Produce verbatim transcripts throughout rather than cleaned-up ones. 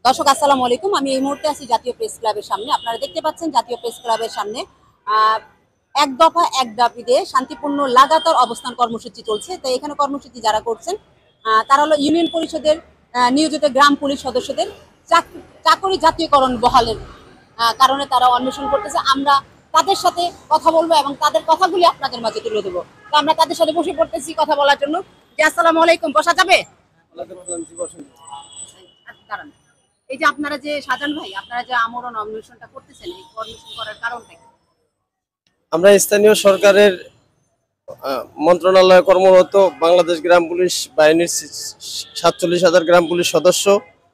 দর্শক আসসালামু আলাইকুম। আমি এই মুহূর্তে আছি জাতীয় প্রেস ক্লাবের সামনে। আপনারা দেখতে পাচ্ছেন জাতীয় প্রেস ক্লাবের সামনে আহ, এক দফা এক দাবিতে শান্তিপূর্ণ লাগাতার অবস্থান কর্মসূচি চলছে। তো এখানে কর্মসূচি যারা করছেন আহ, তারা হলো ইউনিয়ন পরিষদের আহ, নিয়োজিত গ্রাম পুলিশ সদস্যদের চাক- চাকরি জাতীয়করণ বহালের আহ, কারণে তারা অন্বেষণ করতেছে। আমরা তাদের সাথে কথা বলবো এবং তাদের কথাগুলি আপনাদের মাঝে তুলে দেবো। তো আমরা তাদের সাথে বসে পড়তেছি কথা বলার জন্য। যে আসসালামু আলাইকুম, বসা যাবে? দাঁড়ান। এই যে আপনারা যে শাহজাহান ভাই, আপনারা যে আমরণ অন্বেষণটা করতেছেন, এই অন্বেষণ করার কারণটা কি? আমরা স্থানীয় সরকারের আহ, মন্ত্রণালয়ে কর্মরত বাংলাদেশ গ্রাম পুলিশ বাহিনীর সাতচল্লিশ হাজার গ্রাম পুলিশ সদস্য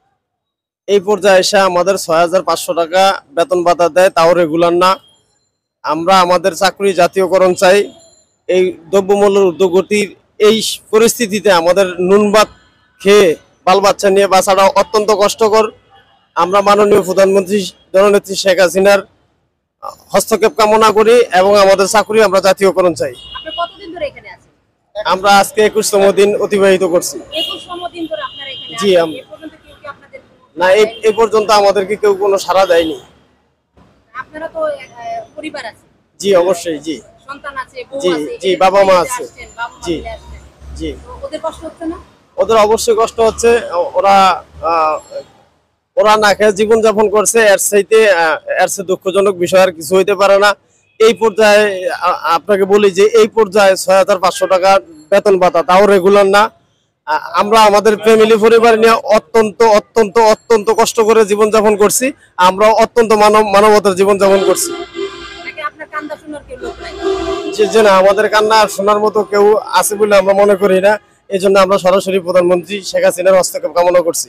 এই পর্যায়ে এসে আমাদের ছয় হাজার পাঁচশো টাকা বেতন ভাতা দেয়, তাও রেগুলার না। আমরা আমাদের চাকরি জাতীয়করণ চাই। এই দ্রব্যমূল্যের ঊর্ধ্বগতির এই পরিস্থিতিতে আমাদের নুন ভাত খেয়ে বাল বাচ্চা নিয়ে বাঁচাটা অত্যন্ত কষ্টকর। আমরা মাননীয় প্রধানমন্ত্রী জননেত্রী শেখ হাসিনার হস্তক্ষেপ কামনা করি এবং আমাদের চাকরি আমরা জাতীয়করণ চাই। আপনি কতদিন ধরে এখানে আছেন? আমরা আজকে একুশতম দিন অতিবাহিত করছি। একুশতম দিন ধরে আপনারা এখানে জি, আছেন। আম- এ পর্যন্ত কেউ কি আপনাদের না, এই এই পর্যন্ত আমাদেরকে কেউ কোনো সাড়া দেয়নি। আপনারা তো আহ, পরিবার আছে, জি অবশ্যই, জি সন্তান আছে, বউ জি, আছে, জি, এদের বাবা মা নিয়ে আছে। আসছেন, বাবা মা জি। মিলে আসছেন। জি, তো ওদের কষ্ট হচ্ছে না? ওদের অবশ্যই কষ্ট হচ্ছে। ও- ওরা আহ, ওরা না খেয়ে জীবনযাপন করছে, এর চাইতে আহ, এর চেয়ে দুঃখজনক বিষয় আর কিছু হইতে পারে না। এই পর্যায়ে আ- আপনাকে বলি যে এই পর্যায়ে ছয় হাজার পাঁচশো টাকা বেতন ভাতা, তাও রেগুলার না। আ- আমরা আমাদের ফ্যামিলি পরিবার নিয়ে অত্যন্ত অত্যন্ত অত্যন্ত কষ্ট করে জীবনযাপন করছি। আমরা অত্যন্ত মানব মানবতার জীবনযাপন করছি। নাকি আপনার কান্দা শোনার কেউ লোক নাই? যে যে না, আমাদের কান্না শোনার মতো কেউ আছে বলে আমরা মনে করি না। এই জন্য আমরা সরাসরি প্রধানমন্ত্রী শেখ হাসিনার হস্তক্ষেপ কামনা করছি।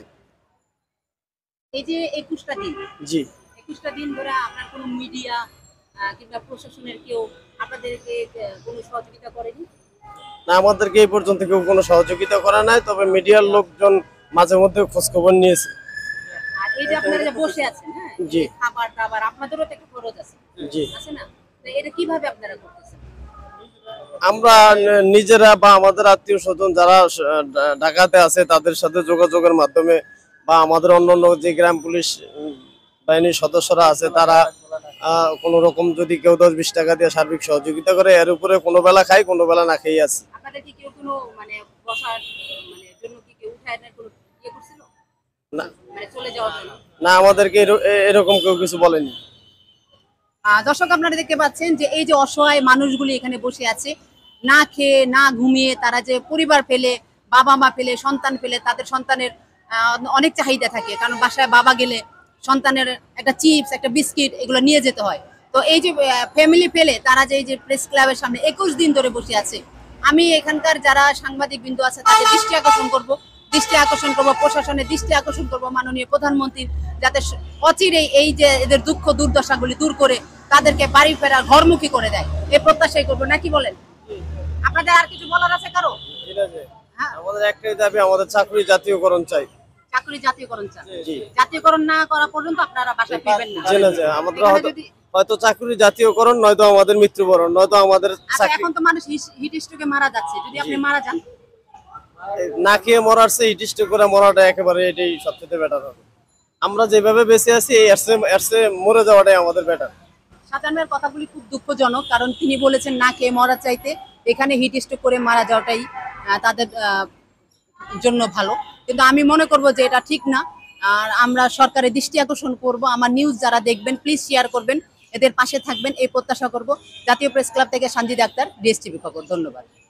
এই যে একুশটা দিন, জি, একুশটা দিন ধরে আপনার কোনো মিডিয়া কিংবা প্রশাসনের কেউ আপনাদেরকে আহ, কোনো সহযোগিতা করেনি? না, আমাদেরকে এই পর্যন্ত কেউ কোনো সহযোগিতা করা নাই, তবে মিডিয়ার লোকজন মাঝে মধ্যে খোঁজ খবর নিয়েছে। আর এই যে আপনারা যে বসে আছেন, হ্যাঁ, এই জি। যে খাবার দাবার আপনাদেরও তো একটা খরচ আছে, জি, আছে না? তো এটা কিভাবে আপনারা করতেছেন? আমরা ন- নিজেরা বা আমাদের আত্মীয় স্বজন যারা স- ঢা- ঢাকাতে আছে তাদের সাথে যোগাযোগের মাধ্যমে বা আমাদের অন্যান্য যে গ্রাম পুলিশ উম, বাহিনীর সদস্যরা আছে তারা আহ, কোনো রকম যদি কেউ দশ বিশ টাকা দিয়ে সার্বিক সহযোগিতা করে, এর উপরে কোনো বেলা খাই, কোনো বেলা না খেয়ে আছে। আপনাদের কি কেউ কোনো মানে বসার মানে জন্য কি কেউ উঠায় না কোনো ইয়ে করছিল, না, মানে চলে যাওয়ার জন্য? না, আমাদেরকে এর- এ- এরকম কেউ কিছু বলেনি। আহ, দর্শক আপনারা দেখতে পাচ্ছেন যে এই যে অসহায় মানুষগুলি এখানে বসে আছে, না খেয়ে না ঘুমিয়ে, তারা যে পরিবার ফেলে, বাবা মা ফেলে, সন্তান ফেলে, তাদের সন্তানের আহ, অনেক চাহিদা থাকে, কারণ বাসায় বাবা গেলে সন্তানের একটা চিপস, একটা বিস্কিট এগুলো নিয়ে যেতে হয়। তো এই যে ফ্যামিলি ফেলে তারা যে এই যে প্রেস ক্লাবের সামনে একুশ দিন ধরে বসে আছে, আমি এখানকার যারা সাংবাদিক বিন্দু আছে তাদের দৃষ্টি আকর্ষণ করব, দৃষ্টি আকর্ষণ করব প্রশাসনের দৃষ্টি আকর্ষণ করব মাননীয় প্রধানমন্ত্রীর, যাতে স- অচিরেই এই যে এদের দুঃখ দুর্দশাগুলি দূর করে তাদেরকে বাড়ি ফেরা ঘরমুখী করে দেয়, এই প্রত্যাশাই করবো। নাকি বলেন? আপনাদের আর কিছু বলার আছে কারো? ঠিক আছে, হ্যাঁ, আমাদের একটাই দাবি, আমাদের চাকরি জাতীয়করণ চাই। চাকরি জাতীয়করণ চান? জি, জাতীয়করণ না করা পর্যন্ত আপনারা বাসায় ফিরবেন না? জেনে যে আমাদের এখানে হয়তো যদি হয়তো চাকরি জাতীয়করণ, নয়তো আমাদের মৃত্যুবরণ, নয়তো আমাদের আচ্ছা, চাকরি। এখন তো মানুষ হিট স্ট্রোকে মারা যাচ্ছে, যদি আপনি মারা যান? না খেয়ে মরার চেয়ে হিটিষ্ট করে মরাটা একেবারে এটাই সবচেয়ে বেটার হবে। আমরা যেভাবে বেঁচে আছি এই এর চেয়ে- এর চেয়ে মরে যাওয়াটাই আমাদের বেটার। শাহজাহানের কথাগুলি খুব দুঃখজনক, কারণ তিনি বলেছেন না খেয়ে মরার চাইতে এখানে হিট স্ট্রোক করে মারা যাওয়াটাই আহ, তাদের আহ, জন্য ভালো। কিন্তু আমি মনে করব যে এটা ঠিক না। আর আমরা সরকারের দৃষ্টি আকর্ষণ করব, আমার নিউজ যারা দেখবেন প্লিজ শেয়ার করবেন, এদের পাশে থাকবেন এই প্রত্যাশা করব। জাতীয় প্রেস ক্লাব থেকে সানজিদা আক্তার, ডিএসটিভি খবর। ধন্যবাদ।